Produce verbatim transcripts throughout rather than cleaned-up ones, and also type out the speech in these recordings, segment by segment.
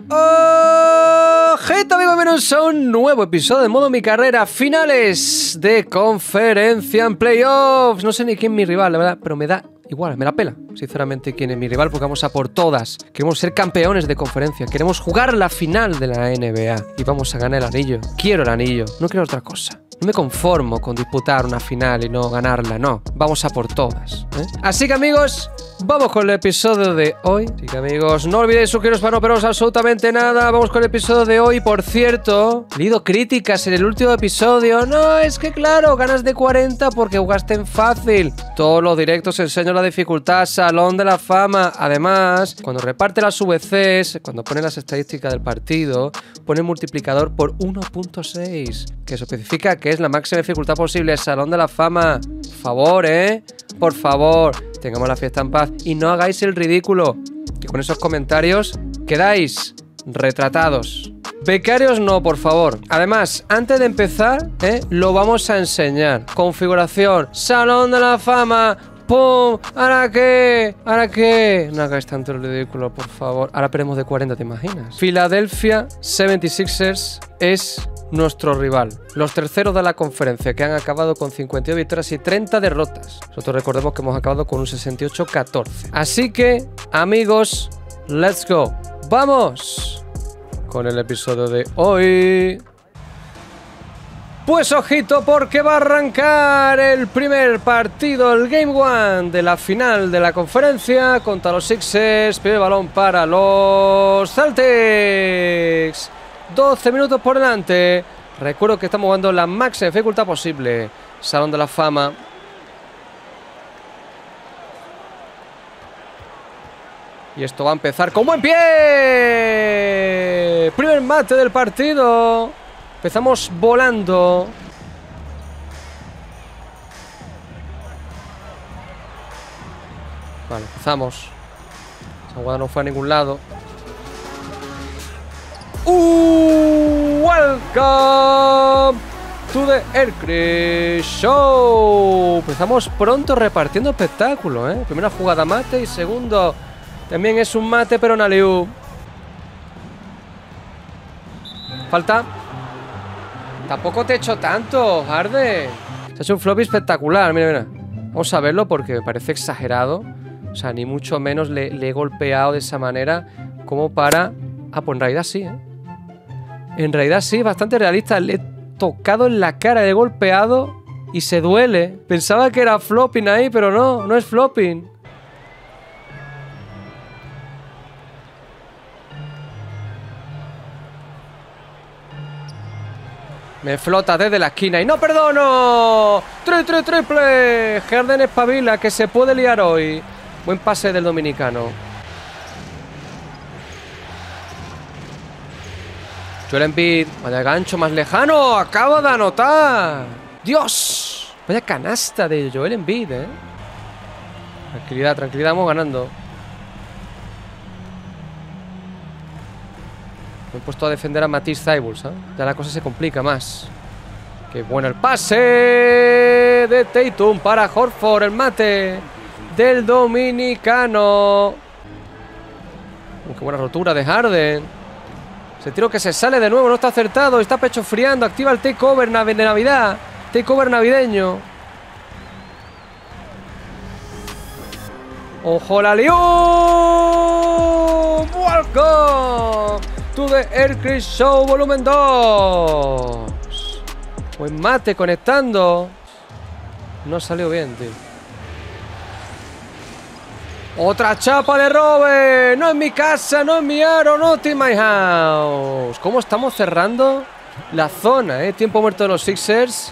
¡Oh! Gente, amigos, bienvenidos a un nuevo episodio de Modo Mi Carrera. Finales de conferencia en playoffs. No sé ni quién es mi rival, la verdad, pero me da igual, me la pela, sinceramente, quién es mi rival, porque vamos a por todas. Queremos ser campeones de conferencia, queremos jugar la final de la N B A y vamos a ganar el anillo. Quiero el anillo, no quiero otra cosa. No me conformo con disputar una final y no ganarla, no. Vamos a por todas, ¿eh? Así que, amigos, vamos con el episodio de hoy. Así que, amigos, no olvidéis suscribiros para no perderos absolutamente nada. Vamos con el episodio de hoy. Por cierto, he leído críticas en el último episodio. No, es que claro, ganas de cuarenta porque jugaste en fácil. Todos los directos enseño la dificultad Salón de la Fama. Además, cuando reparte las V Cs, cuando pone las estadísticas del partido, pone multiplicador por uno punto seis, que eso especifica que es la máxima dificultad posible. Salón de la Fama. Por favor, ¿eh? Por favor, tengamos la fiesta en paz y no hagáis el ridículo, que con esos comentarios quedáis retratados. Becarios no, por favor. Además, antes de empezar, ¿eh? lo vamos a enseñar. Configuración, Salón de la Fama. ¡Pum! ¿Ahora qué? ¿Ahora qué? No hagáis tanto el ridículo, por favor. Ahora perdemos de cuarenta, ¿te imaginas? Philadelphia setenta y seis ers es nuestro rival. Los terceros de la conferencia, que han acabado con cincuenta y dos victorias y treinta derrotas. Nosotros recordemos que hemos acabado con un sesenta y ocho catorce. Así que, amigos, let's go. ¡Vamos! Con el episodio de hoy. Pues ojito, porque va a arrancar el primer partido, el Game One de la final de la conferencia contra los Sixers. Primer balón para los Celtics. doce minutos por delante. Recuerdo que estamos jugando la máxima dificultad posible. Salón de la Fama. Y esto va a empezar con buen pie. Primer mate del partido. Empezamos volando. Vale, empezamos. Esa jugada no fue a ningún lado. Uh, welcome to the Aircraft Show. Empezamos pronto repartiendo espectáculo, ¿eh? Primera jugada mate y segundo también es un mate, pero en alley-oop. Falta. Tampoco te he hecho tanto, Harden. Se ha hecho un floppy espectacular, mira, mira. Vamos a verlo porque me parece exagerado. O sea, ni mucho menos le, le he golpeado de esa manera como para... Ah, pues en realidad sí, ¿eh? En realidad sí, bastante realista. Le he tocado en la cara, le he golpeado y se duele. Pensaba que era flopping ahí, pero no, no es flopping. Me flota desde la esquina y no perdono. Tri, tri, triple. Harden espabila, que se puede liar hoy. Buen pase del dominicano. Joel Embiid, vaya gancho más lejano. Acaba de anotar. Dios. Vaya canasta de Joel Embiid, eh. Tranquilidad, tranquilidad, vamos ganando. Me he puesto a defender a Matisse Thybulle, ¿sabes? Ya la cosa se complica más. Qué bueno el pase de Tatum para Horford. El mate del dominicano. Uh, qué buena rotura de Harden. Ese tiro que se sale de nuevo, no está acertado. Está pecho friando, activa el takeover de Navidad. Takeover navideño. ¡Ojo la lió! ¡Welcome to the Aircraft Show volumen dos! Buen mate conectando. No salió bien, tío. Otra chapa de Robert. No en mi casa, no en mi aro, not in my house. ¿Cómo estamos cerrando la zona, eh? Tiempo muerto de los Sixers.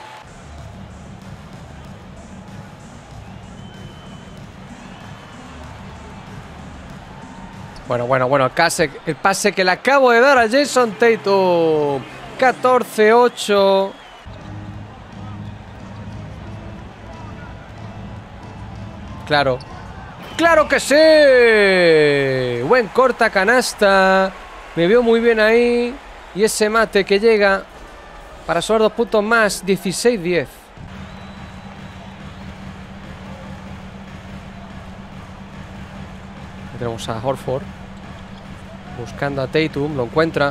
Bueno, bueno, bueno, el pase, el pase que le acabo de dar a Jason Tatum. catorce ocho. Claro. ¡Claro que sí! Buen corta canasta. Me vio muy bien ahí. Y ese mate que llega para sumar dos puntos más. dieciséis diez. Tenemos a Horford. Buscando a Tatum, lo encuentra.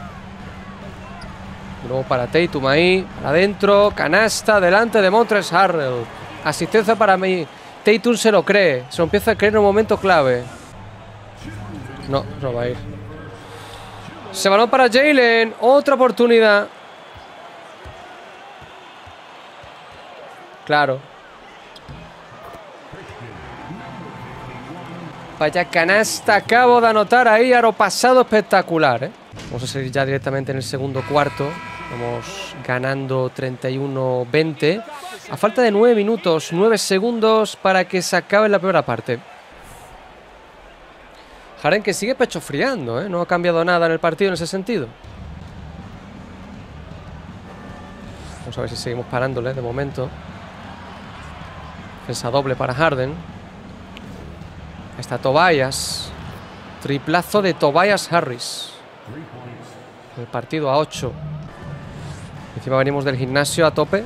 De nuevo para Tatum ahí, para adentro, canasta, delante de Montrezl Harrell. Asistencia para mí. Tatum se lo cree, se lo empieza a creer en un momento clave. No, no va a ir. Se balón para Jalen, otra oportunidad. Claro. Vaya canasta, acabo de anotar ahí, aro pasado espectacular, ¿eh? Vamos a seguir ya directamente en el segundo cuarto. Vamos ganando treinta y uno veinte. A falta de nueve minutos, nueve segundos para que se acabe la primera parte. Harden que sigue pechofriando, ¿eh? No ha cambiado nada en el partido en ese sentido. Vamos a ver si seguimos parándole de momento. Defensa doble para Harden. Ahí está Tobias. Triplazo de Tobias Harris. El partido a ocho. Encima venimos del gimnasio a tope.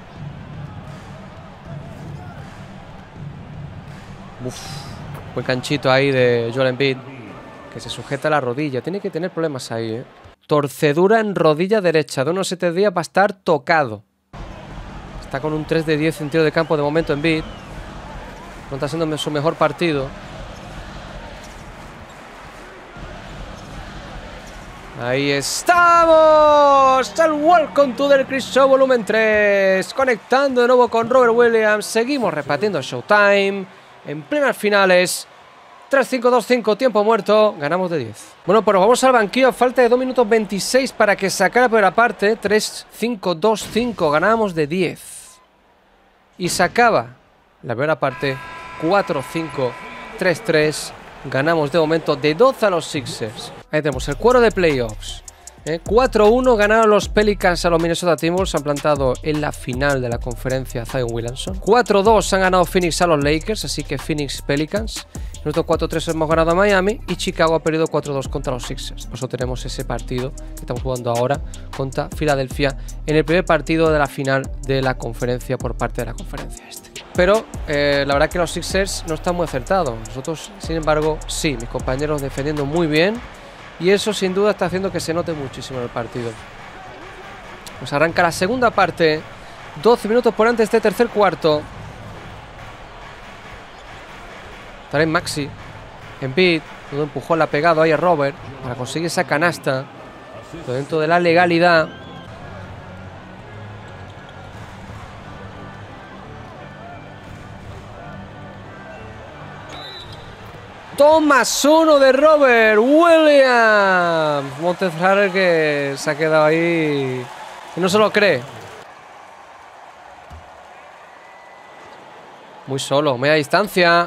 Uf, buen canchito ahí de Joel Embiid, que se sujeta a la rodilla. Tiene que tener problemas ahí, ¿eh? Torcedura en rodilla derecha. De unos siete días va a estar tocado. Está con un tres de diez en tiro de campo de momento Embiid. No está siendo su mejor partido. Ahí estamos. El Welcome to the Chris Show volumen tres. Conectando de nuevo con Robert Williams. Seguimos repartiendo Showtime. En plenas finales. tres cinco dos cinco, tiempo muerto. Ganamos de diez. Bueno, pues vamos al banquillo. Falta de dos minutos veintiséis para que saque la primera parte. tres cinco dos cinco. Ganamos de diez. Y se acaba la primera parte. cuatro cinco tres tres. Ganamos de momento de doce a los Sixers. Ahí tenemos el cuero de playoffs. ¿eh? cuatro uno ganaron los Pelicans a los Minnesota Timberwolves. Se han plantado en la final de la conferencia Zion Williamson. cuatro dos han ganado Phoenix a los Lakers. Así que Phoenix Pelicans. Nosotros cuatro tres hemos ganado a Miami. Y Chicago ha perdido cuatro dos contra los Sixers. Por eso tenemos ese partido que estamos jugando ahora contra Filadelfia. En el primer partido de la final de la conferencia por parte de la conferencia este. Pero eh, la verdad que los Sixers no están muy acertados. Nosotros, sin embargo, sí. Mis compañeros defendiendo muy bien. Y eso sin duda está haciendo que se note muchísimo en el partido. Pues arranca la segunda parte. doce minutos por antes de este tercer cuarto. Estará en Maxi. Embiid. Un empujón la ha pegado ahí a Robert para conseguir esa canasta. Pero dentro de la legalidad. dos más uno de Robert Williams. Montrezl Harrell que se ha quedado ahí y no se lo cree. Muy solo, media distancia.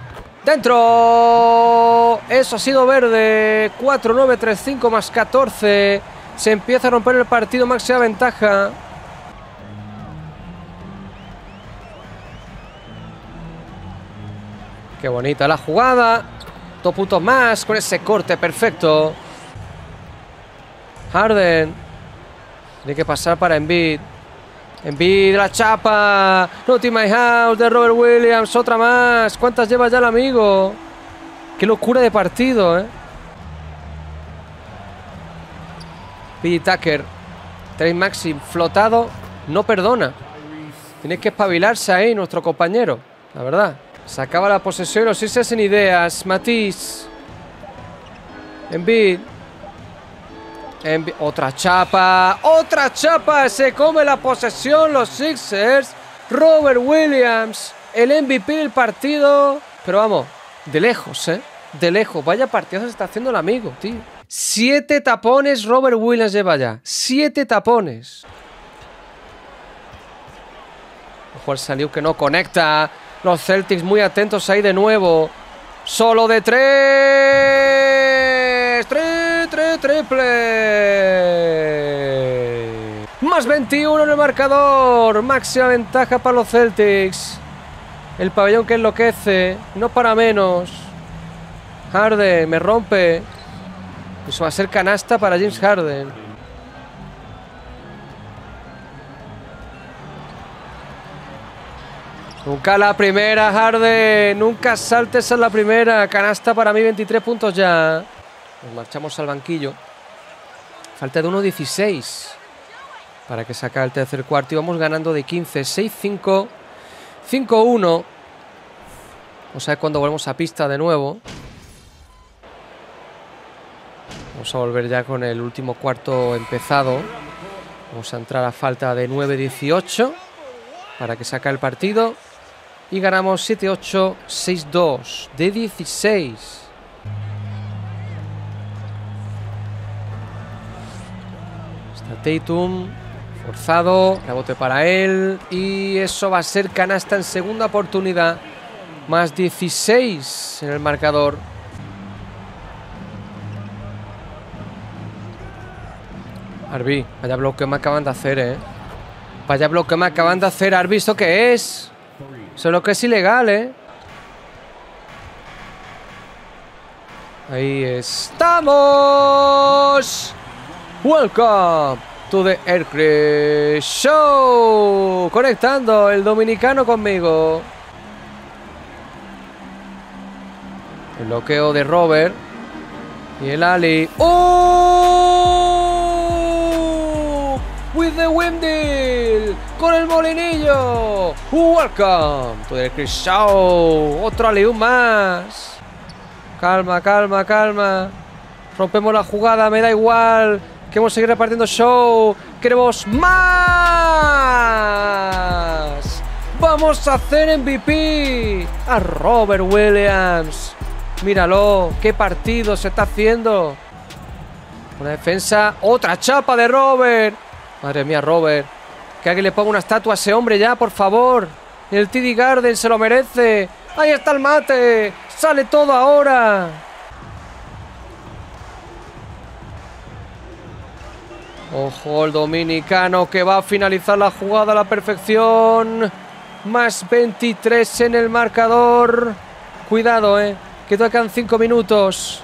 ¡Dentro! Eso ha sido verde. cuatro nueve tres cinco más catorce. Se empieza a romper el partido, máxima ventaja. Qué bonita la jugada. Dos puntos más con ese corte perfecto. Harden. Tiene que pasar para Embiid. Embiid, la chapa. Not in my house de Robert Williams. Otra más. ¿Cuántas lleva ya el amigo? Qué locura de partido, ¿eh? P J Tucker. Trey Maxi flotado. No perdona. Tiene que espabilarse ahí nuestro compañero. La verdad. Se acaba la posesión, los Sixers sin ideas. Matisse. Embiid. Embiid. Otra chapa. Otra chapa. Se come la posesión los Sixers. Robert Williams. El M V P del partido. Pero vamos, de lejos, ¿eh? De lejos. Vaya partido se está haciendo el amigo, tío. Siete tapones Robert Williams lleva ya. Siete tapones. Ojo al salió que no conecta. Los Celtics muy atentos ahí de nuevo. Solo de tres. Tres, tres, triple. Más veintiuno en el marcador. Máxima ventaja para los Celtics. El pabellón que enloquece. No para menos. Harden me rompe. Eso va a ser canasta para James Harden. Nunca la primera, Harden. Nunca saltes a la primera. Canasta para mí, veintitrés puntos ya. Nos marchamos al banquillo. Falta de uno dieciséis para que se acabe el tercer cuarto. Y vamos ganando de quince. seis cinco. cinco uno. Vamos a ver cuando volvemos a pista de nuevo. Vamos a volver ya con el último cuarto empezado. Vamos a entrar a falta de nueve dieciocho para que se acabe el partido. Y ganamos siete ocho, seis dos de dieciséis. Está Tatum, forzado, rebote para él. Y eso va a ser canasta en segunda oportunidad. Más dieciséis en el marcador. Arby, vaya bloque me acaban de hacer, eh. Vaya bloque me acaban de hacer, Arby. ¿Esto qué es? Eso es lo que es ilegal, eh. Ahí estamos. Welcome to the Aircraft Show. Conectando el dominicano conmigo. El bloqueo de Robert. Y el Ali. ¡Oh! With the Windmill. Con el molinillo. Welcome to the Aircraft Show. Otro Ali más. Calma, calma, calma. Rompemos la jugada, me da igual. Queremos seguir repartiendo show. Queremos más. Vamos a hacer M V P a Robert Williams. Míralo, qué partido se está haciendo. Una defensa, otra chapa de Robert. Madre mía, Robert. Que alguien le ponga una estatua a ese hombre ya, por favor. El T D Garden se lo merece. Ahí está el mate. Sale todo ahora. Ojo, el dominicano que va a finalizar la jugada a la perfección. Más veintitrés en el marcador. Cuidado, eh. Que todavía quedan cinco minutos.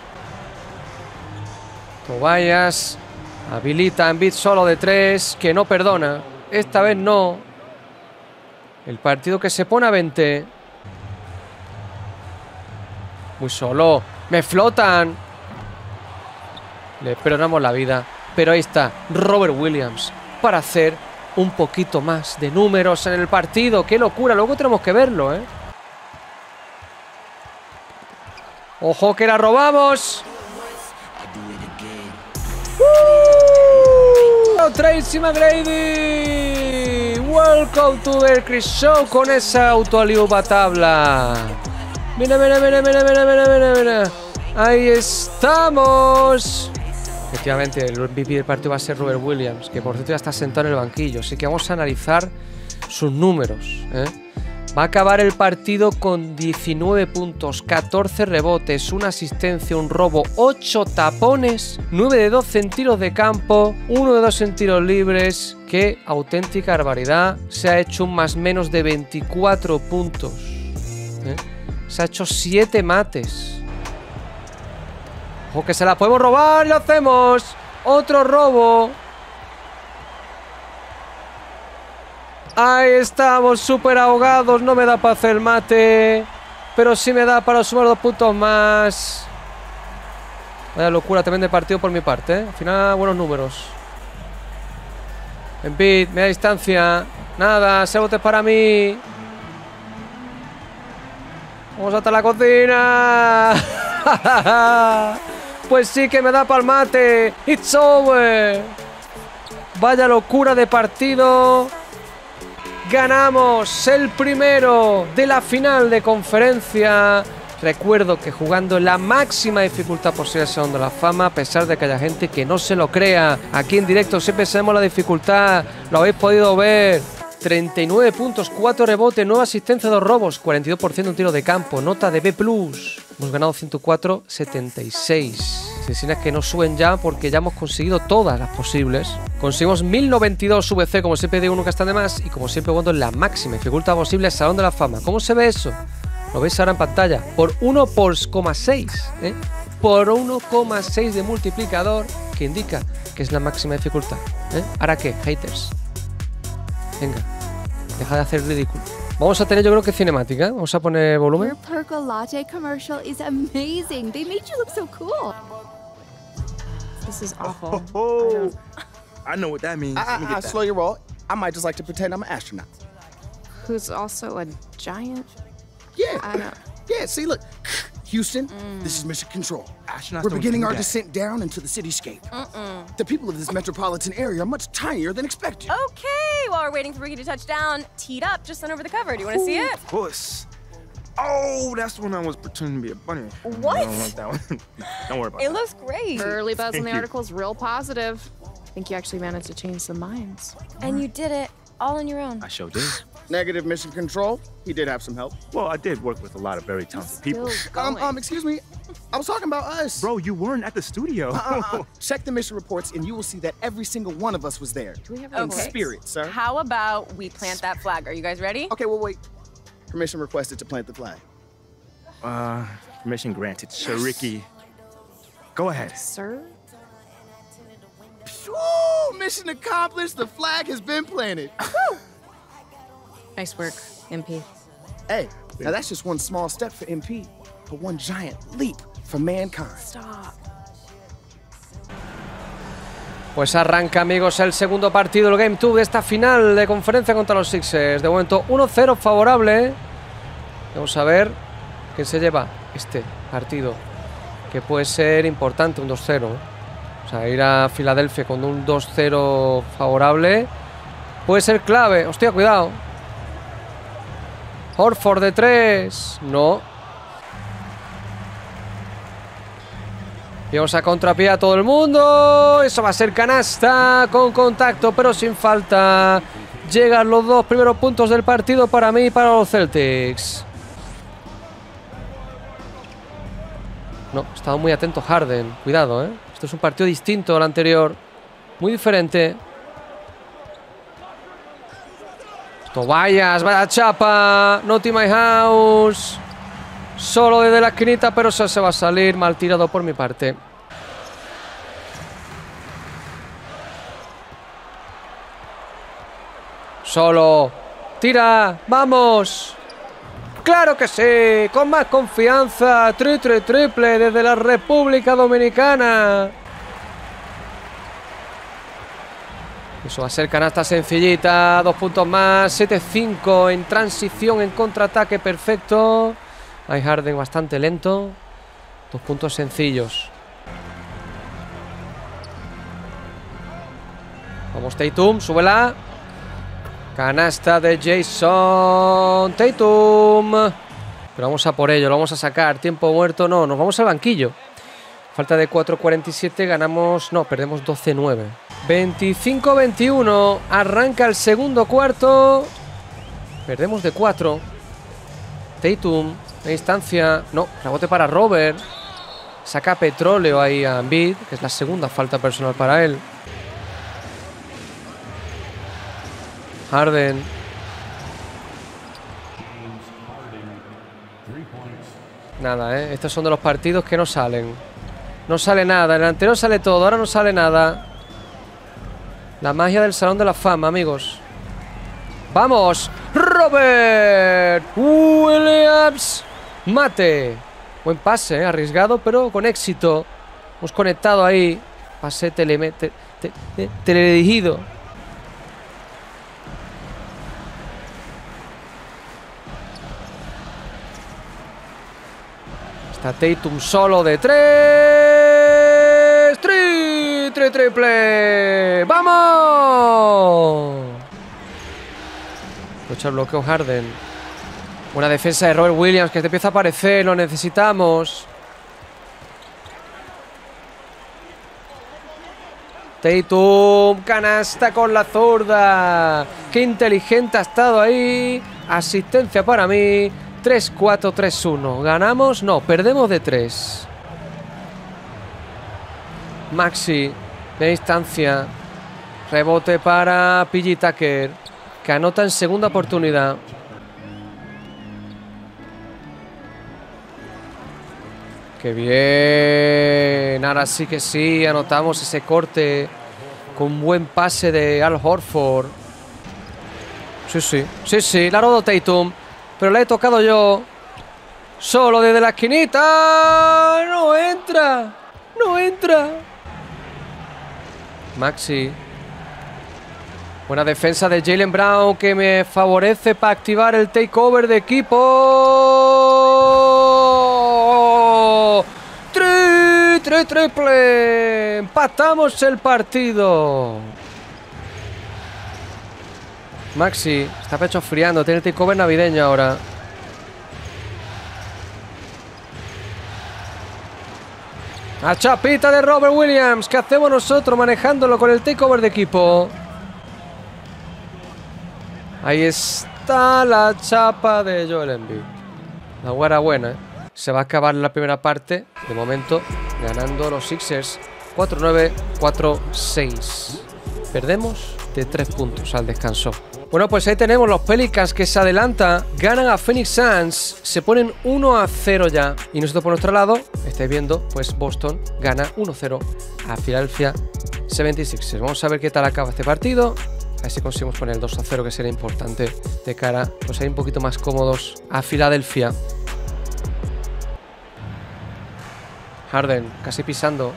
Tobias habilita en bit solo de tres. Que no perdona. Esta vez no. El partido que se pone a veinte. Muy solo. Me flotan. Le perdonamos la vida. Pero ahí está Robert Williams para hacer un poquito más de números en el partido. ¡Qué locura! Luego tenemos que verlo, ¿eh? ¡Ojo que la robamos! ¡Uh! ¡Tracy McGrady! ¡Welcome to the Aircraft Show! Con esa auto-aliup a tabla. ¡Mira, mira, mira, mira, mira, mira, mira, mira! ¡Ahí estamos! Efectivamente, el M V P del partido va a ser Robert Williams, que por cierto ya está sentado en el banquillo. Así que vamos a analizar sus números, ¿eh? Va a acabar el partido con diecinueve puntos, catorce rebotes, una asistencia, un robo, ocho tapones, nueve de doce en tiros de campo, uno de dos en tiros libres. ¡Qué auténtica barbaridad! Se ha hecho un más menos de veinticuatro puntos, ¿eh? Se ha hecho siete mates. ¡Ojo que se la podemos robar! ¡Lo hacemos! ¡Otro robo! Ahí estamos, súper ahogados. No me da para hacer el mate, pero sí me da para sumar dos puntos más. Vaya locura también de partido por mi parte, ¿eh? Al final, buenos números. Embiid, media distancia. Nada, ese bote es para mí. Vamos hasta la cocina. Pues sí que me da para el mate. It's over. Vaya locura de partido. Ganamos el primero de la final de conferencia. Recuerdo que jugando en la máxima dificultad posible Salón de la Fama, a pesar de que haya gente que no se lo crea. Aquí en directo siempre sabemos la dificultad. Lo habéis podido ver. treinta y nueve puntos, cuatro rebotes, nueve asistencias, dos robos, cuarenta y dos por ciento en tiro de campo, nota de B plus. Hemos ganado ciento cuatro a setenta y seis. Sesiones que no suben ya porque ya hemos conseguido todas las posibles. Conseguimos mil noventa y dos V C, como siempre digo, nunca están de más. Y como siempre jugando en la máxima dificultad posible, Salón de la Fama. ¿Cómo se ve eso? Lo veis ahora en pantalla. Por uno por coma seis, ¿eh? Por uno coma seis de multiplicador, que indica que es la máxima dificultad, ¿eh? ¿Ahora qué, haters? Venga, deja de hacer ridículo. Vamos a tener, yo creo que cinemática. Vamos a poner volumen. Your Perco Latte commercial is amazing. They made you look so cool. This is awful. Oh, I know what that means. Uh, Let me uh, get uh, that. slow your roll. I might just like to pretend I'm an astronaut. Who's also a giant? Yeah. I don't. Yeah, see, look. Houston, this is Mission Control. Astronauts We're don't beginning do our that. descent down into the cityscape. The people of this metropolitan area are much tinier than expected. Okay, while we're waiting for Ricky to touch down, teed up, just sent over the cover. Do you want to see it? Puss. Oh, that's when I was pretending to be a bunny. What? I don't like that one. Don't worry about It that. looks great. Early buzz in Thank the you. article is real positive. I think you actually managed to change some minds. And you did it all on your own. I sure did. Negative Mission Control. He did have some help. Well, I did work with a lot of very talented people. Still Um, going. um, excuse me. I was talking about us. Bro, you weren't at the studio. Uh, uh, check the mission reports and you will see that every single one of us was there. Do we have In any Okay. spirit, sir. How about we plant that flag? Are you guys ready? Okay, well, wait. Permission requested to plant the flag. Uh, permission granted. Shariki. Go ahead. Sir? Woo! Mission accomplished. The flag has been planted. Nice work, M P. Hey, now that's just one small step for M P, but one giant leap for mankind. Stop. Pues arranca, amigos, el segundo partido, el Game dos de esta final de conferencia contra los Sixers. De momento uno cero favorable. Vamos a ver quién se lleva este partido, que puede ser importante, un dos cero. O sea, ir a Filadelfia con un dos cero favorable puede ser clave. Hostia, cuidado. Horford de tres. No. Y vamos a contrapié a todo el mundo. Eso va a ser canasta con contacto, pero sin falta. Llegan los dos primeros puntos del partido para mí y para los Celtics. No, estaba muy atento Harden. Cuidado, ¿eh? Esto es un partido distinto al anterior. Muy diferente. Tobias, vaya chapa. Naughty My House. Solo desde la esquinita, pero eso se va a salir. Mal tirado por mi parte. Solo. Tira. Vamos. ¡Claro que sí! Con más confianza. Triple, triple desde la República Dominicana. Eso va a ser canasta sencillita. Dos puntos más. siete cinco en transición, en contraataque. Perfecto. Hay Harden bastante lento. Dos puntos sencillos. Vamos, Tatum. Súbela. Canasta de Jason Tatum. Pero vamos a por ello. Lo vamos a sacar. Tiempo muerto. No, nos vamos al banquillo. Falta de cuatro cuarenta y siete. Ganamos... No, perdemos doce nueve. veinticinco veintiuno. Arranca el segundo cuarto. Perdemos de cuatro. Tatum. A distancia. No, rebote para Robert. Saca petróleo ahí a Embiid, que es la segunda falta personal para él. Harden. Nada, ¿eh? Estos son de los partidos que no salen. No sale nada. En el anterior sale todo, ahora no sale nada. La magia del Salón de la Fama, amigos. ¡Vamos! ¡Robert Williams! ¡Mate! Buen pase, ¿eh? Arriesgado, pero con éxito. Hemos conectado ahí. Pase teleme te te te teledirigido. Está Tatum solo de tres. Tri, tri, triple. ¡Vamos! Aprovecha el bloqueo Harden. Buena defensa de Robert Williams, que te empieza a aparecer. Lo necesitamos. Tatum, canasta con la zurda. Qué inteligente ha estado ahí. Asistencia para mí. tres cuatro tres uno. ¿Ganamos? No, perdemos de tres. Maxi, de distancia. Rebote para P J Tucker, que anota en segunda oportunidad. ¡Qué bien! Ahora sí que sí, anotamos ese corte con un buen pase de Al Horford. Sí, sí, sí, sí, la ha rodado Tatum, pero la he tocado yo. Solo desde la esquinita. ¡No entra! ¡No entra! Maxi. Buena defensa de Jaylen Brown que me favorece para activar el takeover de equipo. ¡Tri, tri, triple! Empatamos el partido. Maxi está pecho friando, tiene el takeover navideño ahora. A chapita de Robert Williams. ¿Qué hacemos nosotros manejándolo con el takeover de equipo? Ahí está la chapa de Joel Embiid. La guara buena, ¿eh? Se va a acabar la primera parte. De momento, ganando los Sixers. cuatro nueve, cuatro seis. Perdemos de tres puntos al descanso. Bueno, pues ahí tenemos los Pelicans que se adelantan. Ganan a Phoenix Suns. Se ponen uno a cero ya. Y nosotros por nuestro lado, estáis viendo, pues Boston gana uno cero a Philadelphia setenta y seis. Vamos a ver qué tal acaba este partido. A ver si conseguimos poner el dos a cero, que sería importante de cara pues a ir un poquito más cómodos a Filadelfia. Harden casi pisando.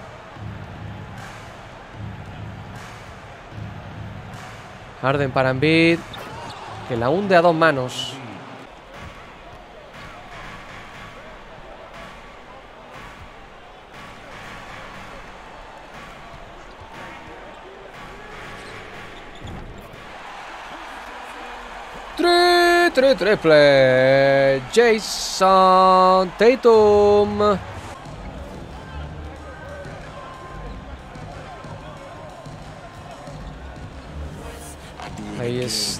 Harden para Embiid, que la hunde a dos manos. Tri, tri, triple. Jason Tatum. Ahí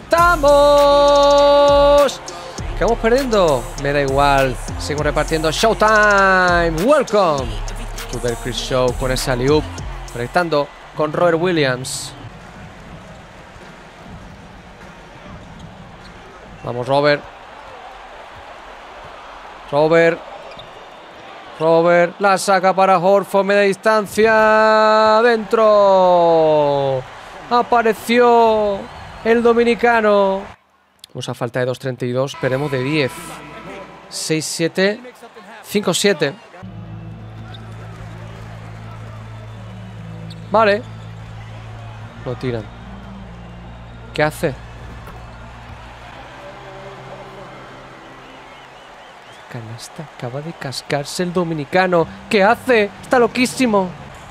estamos. ¿Qué vamos perdiendo? Me da igual. Sigo repartiendo. Showtime. Welcome to the Chris Show con esa alley-oop. Conectando con Robert Williams. Vamos, Robert. Robert. Robert. La saca para Horford. Media distancia. Dentro. Apareció el dominicano. Vamos a falta de dos treinta y dos. Esperemos de diez. seis siete. cinco siete. Vale. Lo tiran. ¿Qué hace? Canasta. Acaba de cascarse el dominicano. ¿Qué hace? Está loquísimo.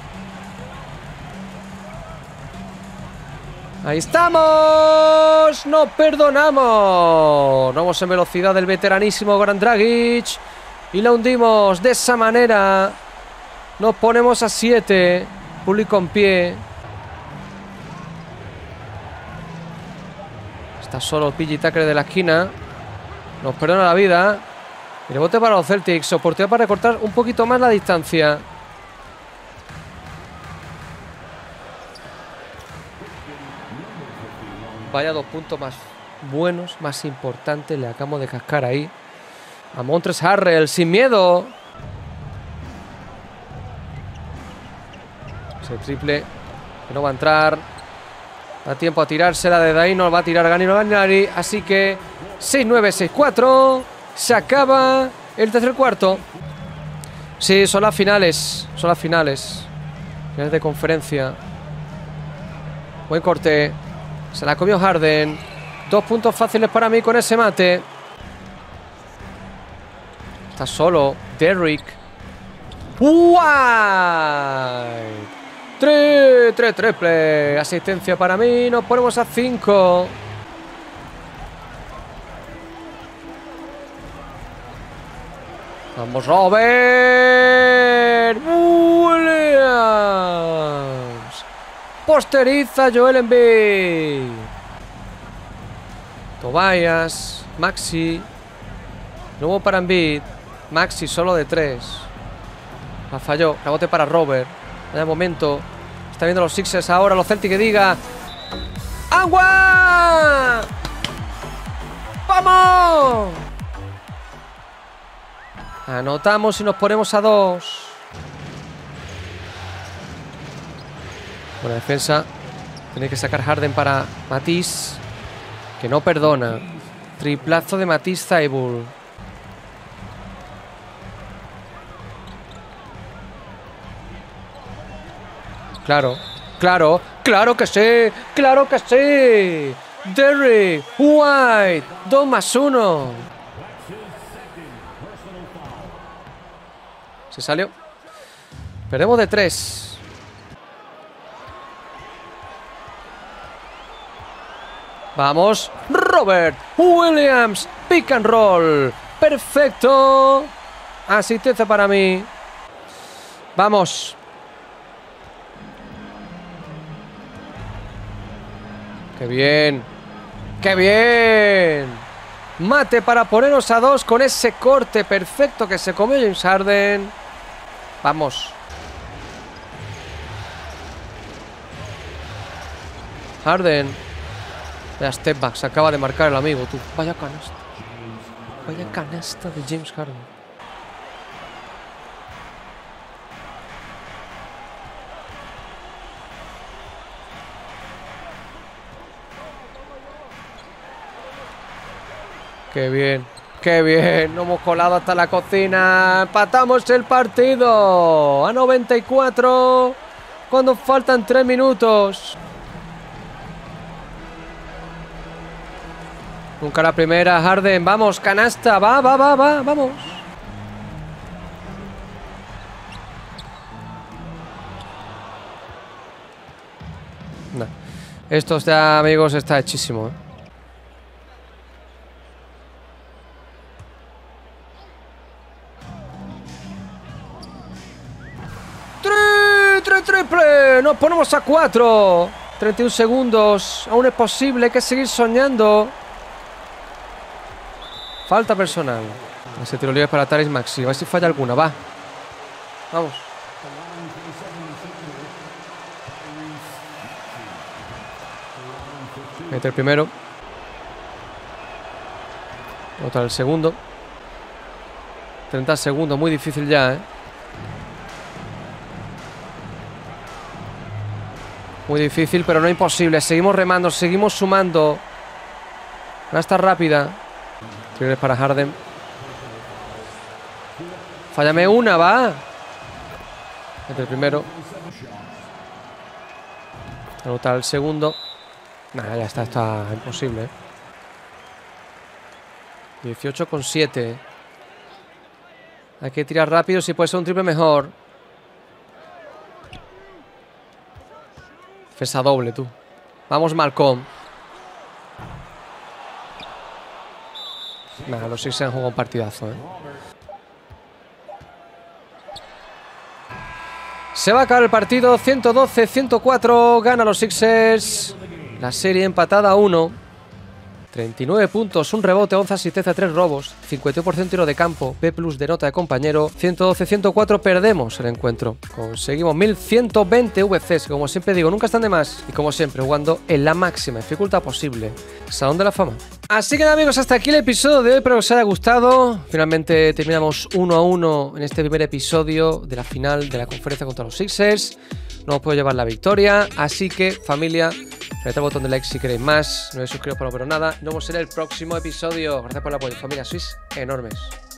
Ahí estamos. No perdonamos. Vamos en velocidad del veteranísimo Goran Dragic. Y la hundimos de esa manera. Nos ponemos a siete. Público en pie. Está solo el P J Tucker de la esquina. Nos perdona la vida. Y rebote para los Celtics. Oportunidad para recortar un poquito más la distancia. Vaya dos puntos más buenos, más importantes. Le acabamos de cascar ahí a Montrezl Harrell, sin miedo. Ese triple que no va a entrar. Da tiempo a tirársela desde ahí. No va a tirar Danilo Gallinari. Así que seis nueve, seis cuatro. Se acaba el tercer cuarto. Sí, son las finales. Son las finales. Finales de conferencia. Buen corte. Se la comió Harden. Dos puntos fáciles para mí con ese mate. Está solo Derrick White. Tres, tres, triple. Asistencia para mí. Nos ponemos a cinco. Vamos, Robert Williams. Posteriza Joel Embiid. Tobias. Maxi. Nuevo para Embiid. Maxi solo de tres. La falló. Rebote para Robert. Vaya momento. Está viendo los Sixers ahora. Los Celtics que diga. ¡Agua! ¡Vamos! Anotamos y nos ponemos a dos. Buena defensa. Tiene que sacar Harden para Matisse, que no perdona. Triplazo de Matisse Thybulle. Claro. Claro, claro que sí, claro que sí. Derrick White, dos más uno. Se salió. Perdemos de tres. Vamos, Robert Williams, pick and roll. Perfecto. Asistencia para mí. Vamos. ¡Qué bien! ¡Qué bien! Mate para ponernos a dos con ese corte perfecto que se comió James Harden. Vamos. Harden. Vaya step back, se acaba de marcar el amigo, tú. Vaya canasta. Vaya canasta de James Harden. ¡Qué bien! ¡Qué bien! Nos hemos colado hasta la cocina. Empatamos el partido a noventa y cuatro cuando faltan tres minutos. Nunca la primera, Harden. Vamos, canasta. Va, va, va, va. Vamos. No. Esto ya, amigos, está hechísimo, ¿eh? Triple, nos ponemos a cuatro. treinta y un segundos. Aún es posible, hay que seguir soñando. Falta personal. Ese tiro libre para Tyrese Maxey. A ver si falla alguna, va. Vamos. Mete el primero. Otra el segundo. treinta segundos, muy difícil ya, eh. Muy difícil, pero no imposible. Seguimos remando, seguimos sumando. Canasta rápida. Tienes para Harden. Fállame una, va. Mete el primero. Anota el segundo. Nah, ya está, está imposible. dieciocho con siete. Hay que tirar rápido, si puede ser un triple mejor. Fesa doble, tú. Vamos, Malcolm. Nada, los Sixers han jugado un partidazo, ¿eh? Se va a acabar el partido. ciento doce a ciento cuatro. Gana los Sixers. La serie empatada a uno. treinta y nueve puntos, un rebote, once asistencia, tres robos, cincuenta y uno por ciento tiro de campo, B plus de nota de compañero. Ciento doce a ciento cuatro, perdemos el encuentro. Conseguimos mil ciento veinte V Cs, que como siempre digo, nunca están de más. Y como siempre, jugando en la máxima dificultad posible. Salón de la Fama. Así que nada, amigos, hasta aquí el episodio de hoy. Espero que os haya gustado. Finalmente terminamos uno a uno en este primer episodio de la final de la conferencia contra los Sixers. No os puedo llevar la victoria, así que, familia, apretad el botón de like si queréis más. No os suscribiros para no perder nada. Nos vemos en el próximo episodio. Gracias por el apoyo, familia. Sois enormes.